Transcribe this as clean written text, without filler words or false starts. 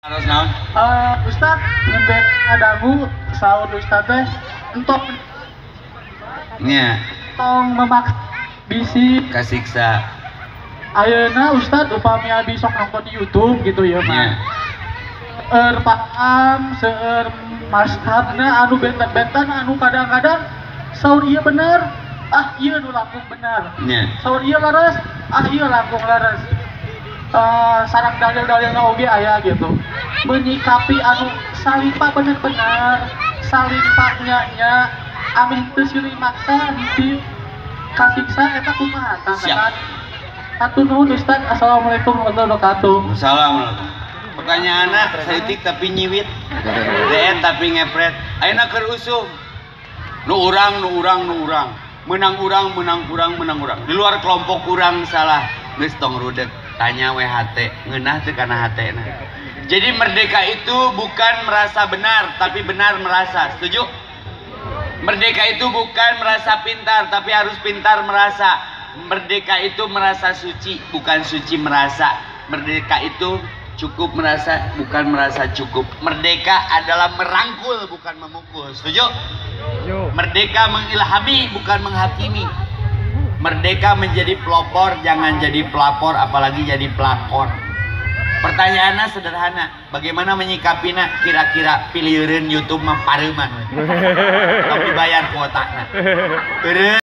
Harus naon? Ustad ngebet adagu saud Ustad teh entok Nya, tong memaksa bisi kasiksa. ayeuna Ustad upami abi sok nonton di YouTube gitu ya Nya. mah paham seueur mashabna anu bentan-bentan anu kadang-kadang saur ieu bener ieu nu langkung bener Nya. saur ieu laras ieu langkung laras sarang dalil-dalilna oge aya gitu menyikapi anu salimpa bener-bener salimpanya nya amin teu silih maksa hiji kasiksa eta kumaha Siap. Hatur nuhun Ustaz. Assalamualaikum warahmatullahi wabarakatuh. Assalamualaikum. Pertanyaanna saeutik tapi nyiwit. Deet tapi ngepret. Ayeuna keur usum. Nu urang. Menang urang. Di luar kelompok urang salah. Geus tong rudek. Tanya WHT, ngeunah teu kana hatena. Jadi merdeka itu bukan merasa benar, tapi benar merasa. Setuju? Merdeka itu bukan merasa pintar, tapi harus pintar merasa. Merdeka itu merasa suci, bukan suci merasa. Merdeka itu cukup merasa, bukan merasa cukup. Merdeka adalah merangkul, bukan memukul. Setuju? Merdeka mengilhami, bukan menghakimi. Merdeka menjadi pelopor, jangan jadi pelapor, apalagi jadi pelakor. Pertanyaannya sederhana, bagaimana menyikapinya? Kira-kira piliheureun YouTube mah pareuman. Tapi bayar kuotana.